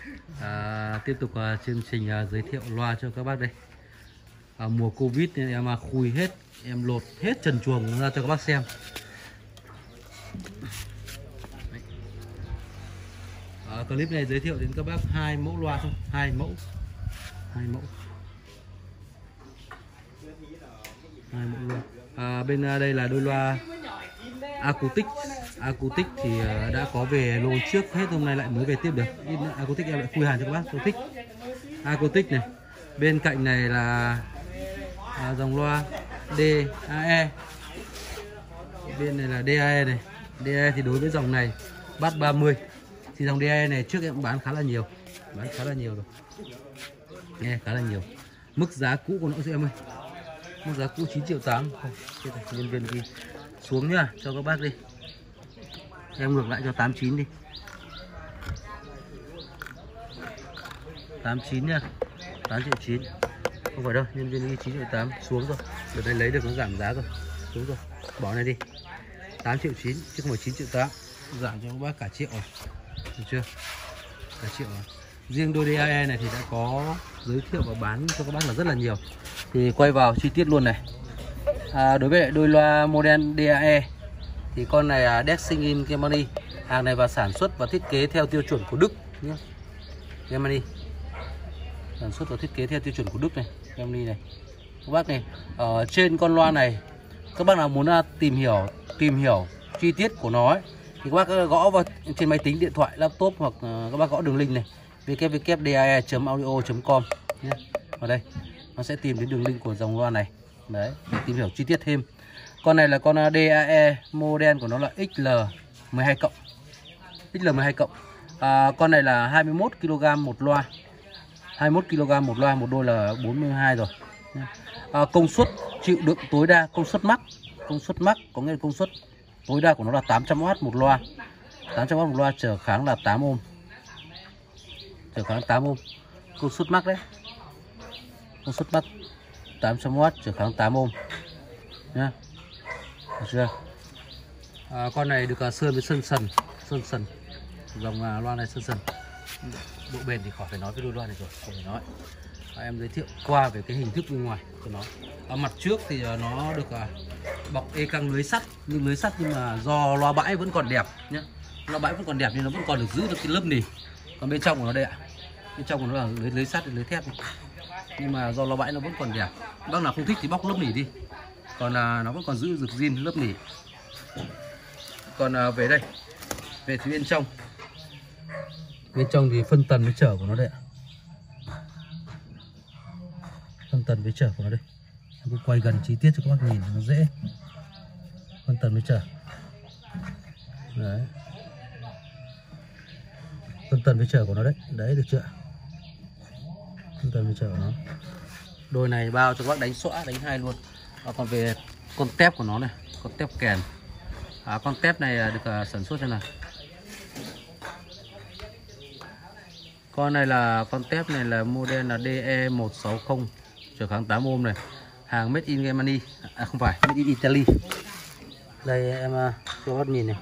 Tiếp tục chương trình giới thiệu loa cho các bác đây. Mùa Covid nên em khui hết, em lột hết trần chuồng ra cho các bác xem. Clip này giới thiệu đến các bác 2 mẫu loa thôi, 2 mẫu loa. Bên đây là đôi loa Acoustic thì đã có về lô trước, hết hôm nay lại mới về tiếp được. Acoustic em lại khui hàng cho các bác, tôi thích Acoustic này. Bên cạnh này là dòng loa DAE, bên này là DAE này. DAE thì đối với dòng này Bass 30 thì dòng DAE này trước em cũng bán khá là nhiều, rồi, nghe khá là nhiều. Mức giá cũ của nó em ơi, mức giá cũ 9.8 triệu. Nhân viên ghi xuống nhá, cho các bác đi. Em ngược lại cho 89 đi. 89 nhá. 8.9 triệu. Không phải đâu, nhân viên ghi 9.8 triệu xuống rồi. Đợt này lấy được nó giảm giá rồi. Xuống rồi. Bỏ này đi. 8.9 triệu chứ không phải 9.8 triệu. Giảm cho các bác cả triệu rồi. Được chưa? Cả triệu rồi. Riêng đôi DAE này thì đã có giới thiệu và bán cho các bác là rất là nhiều. Thì quay vào chi tiết luôn này. Đối với đôi loa model DAE thì con này là Dexing in Germany. Hàng này vào sản xuất và thiết kế theo tiêu chuẩn của Đức nhé. Germany. Sản xuất và thiết kế theo tiêu chuẩn của Đức này, Germany này. Các bác này, ở trên con loa này các bác nào muốn tìm hiểu chi tiết của nó ấy, thì các bác gõ vào trên máy tính, điện thoại, laptop hoặc các bác gõ đường link này www.dae.audio.com nhé. Ở đây nó sẽ tìm đến đường link của dòng loa này. Đấy, để tìm hiểu chi tiết thêm. Con này là con DAE, model của nó là XL12 cộng. XL12 cộng. Con này là 21 kg một loa. 21 kg một loa, một đôi là 42 rồi. Công suất chịu đựng tối đa, công suất max có nghĩa là công suất tối đa của nó là 800W một loa. 800W một loa, trở kháng là 8 ohm. Trở kháng 8 ohm. Công suất max đấy. Công suất max 800W, trở kháng 8 ohm nhá. Được chưa? Con này được sơn với sơn sần. Dòng loa này sơn sần. Độ bền thì khỏi phải nói với đôi loa này rồi, không phải nói. Em giới thiệu qua về cái hình thức bên ngoài của nó. Ở mặt trước thì nó được bọc e căng lưới sắt, nhưng mà do loa bãi vẫn còn đẹp nhé. Loa bãi vẫn còn đẹp nhưng nó vẫn còn được giữ được cái lớp nỉ. Còn bên trong của nó đây ạ. Bên trong của nó là lưới sắt, lưới thép này. Nhưng mà do loa bãi nó vẫn còn đẹp. Bác nào không thích thì bóc lớp nỉ đi. Còn nó vẫn còn giữ được zin lớp nỉ. Còn về đây, về phía bên trong. Bên trong thì phân tần với trở của nó đây ạ. Phân tần với trở của nó đây. Em cứ quay gần chi tiết cho các bác nhìn nó dễ. Phân tần với trở. Đấy. Phân tần với trở của nó đấy. Đấy, được chưa? Phân tần với trở của nó. Đôi này bao cho các bác đánh xõa, đánh hai luôn. Còn về con tép của nó này, con tép kèn. Con tép này được sản xuất thế nào? Con này là con tép này là model là DE160, trở kháng 8 ohm này. Hàng made in Germany. Không phải, made in Italy. Đây em cho các bác nhìn này.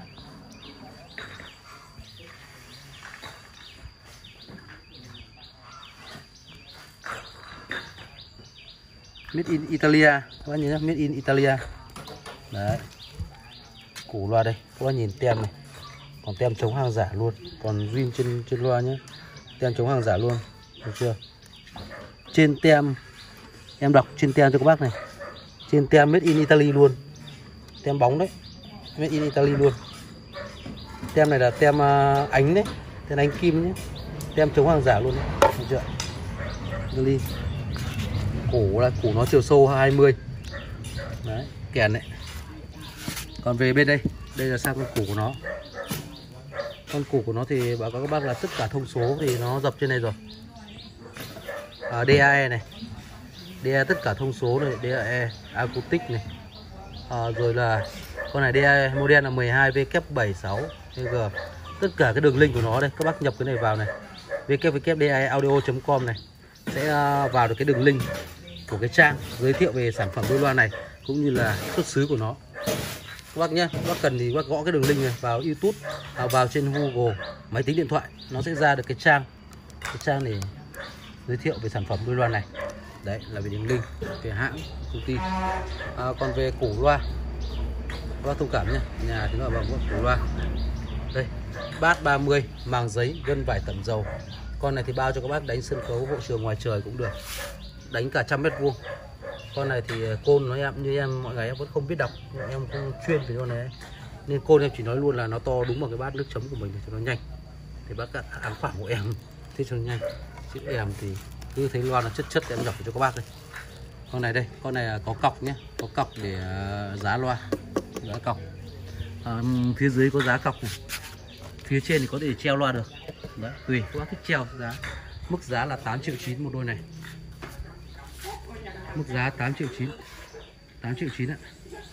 Made in Italia, các bác nhìn nhé, made in Italia. Đấy. Củ loa đây, các bác nhìn tem này. Còn tem chống hàng giả luôn, còn zin trên loa nhé. Tem chống hàng giả luôn, được chưa? Trên tem em đọc trên tem cho các bác này. Trên tem made in Italy luôn. Tem bóng đấy. Made in Italy luôn. Tem này là tem ánh đấy, tem ánh kim nhé. Tem chống hàng giả luôn đấy, được chưa? Italy. Củ nó chiều sâu 20. Đấy, kèn đấy. Còn về bên đây là sang con củ của nó. Con củ của nó thì báo cáo các bác là tất cả thông số thì nó dập trên này rồi. DAE này. DAE tất cả thông số này, DAE Acoustic này. Rồi là con này DAE model là 12W76G. Tất cả cái đường link của nó đây, các bác nhập cái này vào này. www.daeaudio.com này sẽ vào được cái đường link của cái trang giới thiệu về sản phẩm đôi loa này cũng như là xuất xứ của nó. Các bác nhé, các bác cần thì các bác gõ cái đường link này vào YouTube, vào trên Google, máy tính điện thoại, nó sẽ ra được cái trang cái trang để giới thiệu về sản phẩm đôi loa này. Đấy là về đường link, về hãng, công ty. Còn về củ loa thông cảm nhé, nhà thì nó là bằng củ loa. Đây, bát 30 màng giấy gân vải tẩm dầu. Con này thì bao cho các bác đánh sân khấu hội trường ngoài trời cũng được, đánh cả 100m². Con này thì côn nó em như em mọi ngày em vẫn không biết đọc, em không chuyên về con này nên côn em chỉ nói luôn là nó to đúng bằng cái bát nước chấm của mình để cho nó nhanh. Thì bác ám khoảng của em thế cho nó nhanh, chứ em thì cứ thấy loa nó chất em đọc cho các bác đây. Con này đây, con này có cọc nhé, có cọc để giá loa, giá cọc. Phía dưới có giá cọc này, phía trên thì có thể treo loa được. Đấy, tùy các bác thích treo giá. Mức giá là 8,9 triệu một đôi này. Mức giá 8,9 triệu, 8,9 triệu ạ.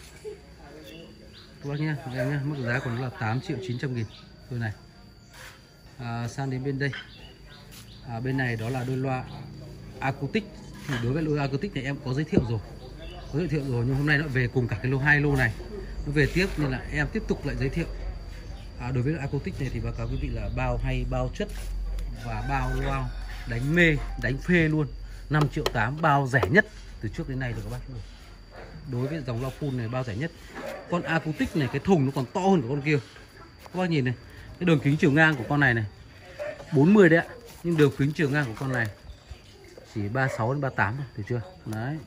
Các bác nhé, em nhé, mức giá của nó là 8.900.000 đôi này. Sang đến bên đây, bên này đó là đôi loa acoustic. Thì đối với loa acoustic này em có giới thiệu rồi, nhưng hôm nay nó về cùng cả cái lô 2 lô này, nó về tiếp nên là em tiếp tục lại giới thiệu. Đối với acoustic này thì báo cáo quý vị là bao hay, bao chất và bao loa đánh mê, đánh phê luôn. 5,8 triệu, bao rẻ nhất từ trước đến nay rồi các bác. Đối với dòng loa full này bao rẻ nhất. Con acoustic này cái thùng nó còn to hơn của con kia. Các bác nhìn này, cái đường kính chiều ngang của con này 40 đấy ạ, nhưng đường kính chiều ngang của con này chỉ 36 đến 38 thôi, được chưa? Đấy.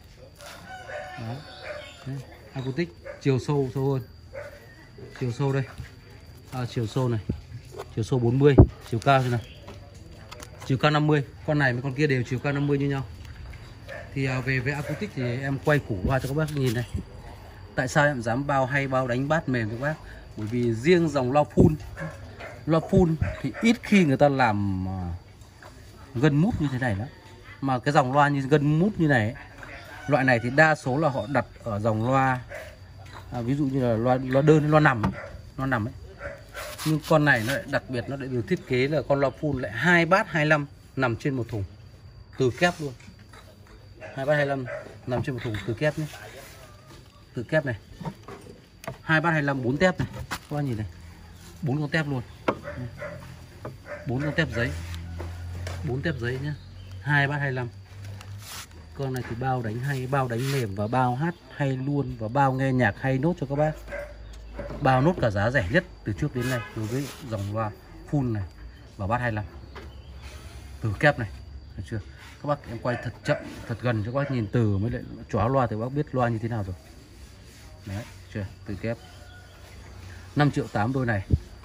Đấy. Acoustic chiều sâu hơn. Chiều sâu đây. Chiều sâu này. Chiều sâu 40, chiều cao thế này. Chiều cao 50, con này với con kia đều chiều cao 50 như nhau. Thì về với acoustic thì em quay củ loa cho các bác nhìn này. Tại sao em dám bao hay, bao đánh bát mềm cho các bác? Bởi vì riêng dòng loa full thì ít khi người ta làm gân mút như thế này đó. Mà cái dòng loa như gân mút như này ấy, loại này thì đa số là họ đặt ở dòng loa ví dụ như là loa đơn, loa nằm ấy. Nhưng con này nó lại đặc biệt, nó lại được thiết kế là con loa full lại 2 bát 25 nằm trên một thùng từ kép luôn. 2 bát 25 nằm trên một thùng từ kép nhé. Từ kép này. 2 bát 25 4 tép này. Các bác nhìn này. 4 con tép luôn. 4 con tép giấy. 4 tép giấy nhá. 2 bát 25. Con này thì bao đánh hay, bao đánh mềm và bao hát hay luôn, và bao nghe nhạc hay nốt cho các bác. Bao nốt cả giá rẻ nhất từ trước đến nay đối với dòng loa full này và bát 25. Từ kép này, được chưa? Các bác em quay thật chậm, thật gần cho các bác nhìn từ mới lại chóa loa thì các bác biết loa như thế nào rồi. Đấy, chưa? Từ kép. 5,8 triệu đôi này.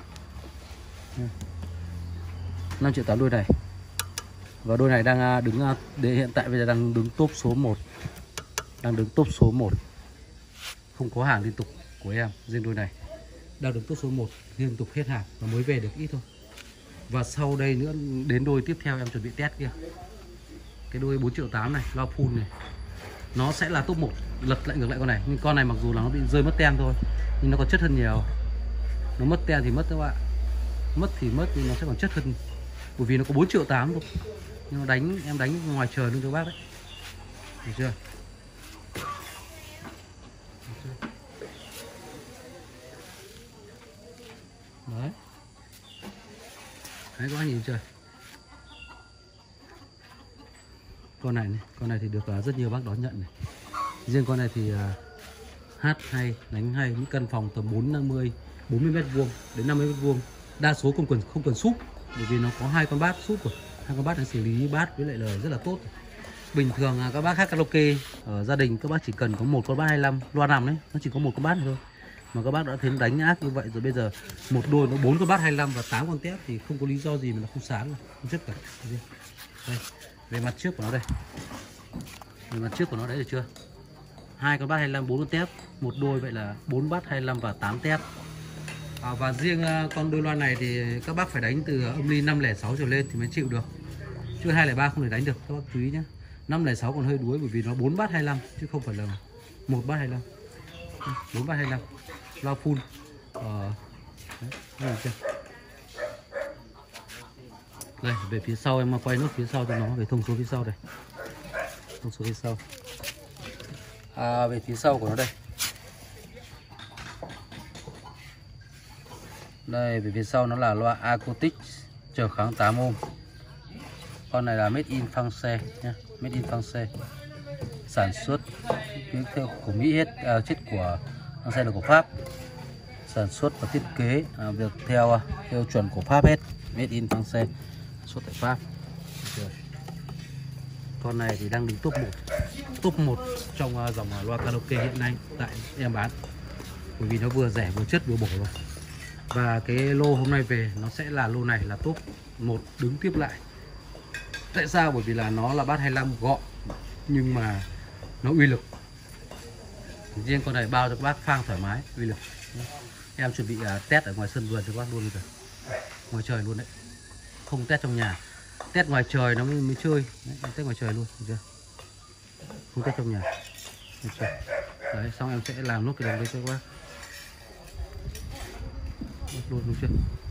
5,8 triệu đôi này. Và đôi này đang đứng hiện tại bây giờ đang đứng top số 1. Đang đứng top số 1. Không có hàng liên tục của em, riêng đôi này đang đứng top số 1, liên tục hết hàng và mới về được ít thôi. Và sau đây nữa đến đôi tiếp theo em chuẩn bị test kia. Cái đôi 4,8 triệu này, loa full này, nó sẽ là top 1, lật lại ngược lại con này. Nhưng con này mặc dù là nó bị rơi mất tem thôi, nhưng nó còn chất hơn nhiều. Nó mất tem thì mất các bạn, mất thì mất nhưng nó sẽ còn chất hơn, bởi vì nó có 4,8 triệu thôi. Nhưng mà em đánh ngoài trời luôn cho bác đấy, được chưa? Đấy. Đấy các bác nhìn chưa? Con này thì được rất nhiều bác đón nhận này. Riêng con này thì hát hay, đánh hay, những căn phòng tầm 40 m² đến 50 m². Đa số không cần súp, bởi vì nó có 2 con bát súp rồi. 2 con bát đang xử lý bát với lại lời rất là tốt. Bình thường các bác hát karaoke ở gia đình các bác chỉ cần có một con bát 25 loa nằm đấy, nó chỉ có một con bát này thôi. Mà các bác đã thấy đánh ác như vậy rồi, bây giờ một đôi nó 4 con bát 25 và 8 con tép thì không có lý do gì mà nó không sáng rồi, không chất cả. Đây, về mặt trước của nó đây. Về mặt trước của nó đấy, được chưa? 2 con bát 25, 4 con tép, một đôi vậy là 4 bát 25 và 8 tép. Và riêng con đôi loa này thì các bác phải đánh từ âm ly 506 trở lên thì mới chịu được. Chứ 203 không thể đánh được, các bác chú ý nhé. 506 còn hơi đuối bởi vì nó 4 bát 25 chứ không phải là 1 bát 25. 4 bát 25. Loa full. Đấy, chưa? Đây, về phía sau em quay nốt phía sau cho nó, về thông số phía sau đây. Thông số phía sau. Về phía sau của nó đây. Đây, về phía sau nó là loa acoustic trở kháng 8 ohm. Con này là made in France nhé, made in France, sản xuất theo của Mỹ hết, chết của xe là của Pháp, sản xuất và thiết kế việc theo chuẩn của Pháp hết, made in France, xuất tại Pháp. Con này thì đang đứng top 1 trong dòng loa karaoke hiện nay tại em bán, bởi vì nó vừa rẻ vừa chất vừa bổ rồi. Và cái lô hôm nay về nó sẽ là lô này là top 1 đứng tiếp lại. Tại sao? Bởi vì là nó là bass 25 gọn nhưng mà nó uy lực. Riêng con này bao cho các bác phang thoải mái, uy lực. Em chuẩn bị test ở ngoài sân vườn cho các bác luôn rồi, ngoài trời luôn đấy, không test trong nhà. Test ngoài trời nó mới chơi đấy, test ngoài trời luôn, được chưa? Không test trong nhà, được chưa? Đấy, xong em sẽ làm nốt cái đồng đấy cho các bác luôn, được chưa?